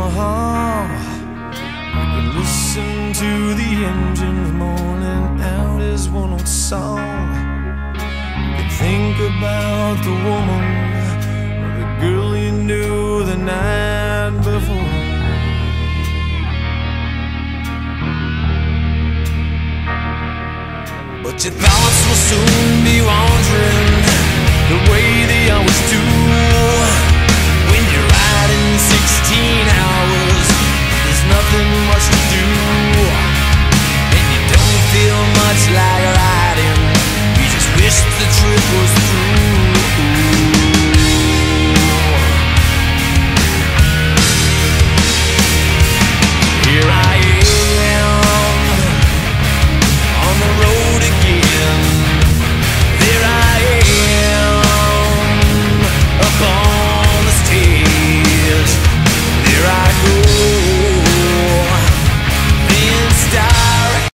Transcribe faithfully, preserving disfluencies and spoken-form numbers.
You can listen to the engines moaning out his one old song. You can think about the woman or the girl you knew the night before. But your thoughts will soon be wandering the way they always do.